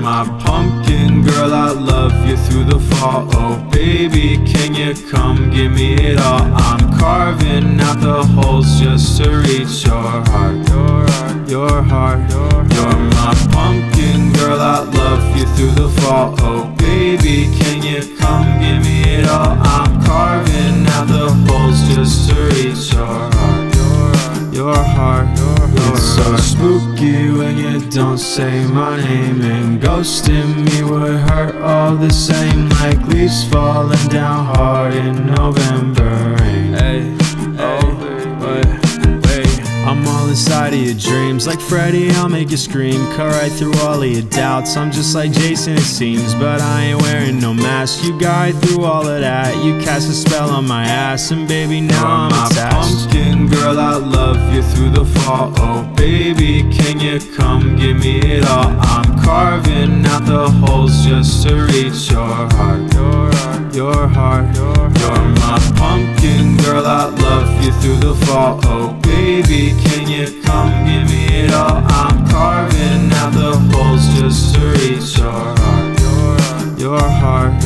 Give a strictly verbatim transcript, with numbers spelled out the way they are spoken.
my pumpkin girl, I love you through the fall. Oh baby, can you come give me it all? I'm carving out the holes just to reach your heart. Your heart, you're my pumpkin girl, I love you through the fall. Oh baby, can you come give me it all? I'm carving out the holes just to reach your heart. Your heart, it's so spooky when you don't say my name, and ghosting me would hurt all the same, like leaves falling down hard in November rain. Hey, hey, I'm all inside of your dreams, like Freddy, I'll make you scream. Cut right through all of your doubts, I'm just like Jason it seems. But I ain't wearing no mask, you guide through all of that. You cast a spell on my ass, and baby now I'm my attached. Pumpkin girl, I love you through the fall. Oh baby, can you come give me it all? I'm carving out the holes just to reach your heart. Your heart, you're my pumpkin girl, I love you through the fall. Oh baby, can you come give me it all? I'm carving out the holes just to reach your heart. Your heart.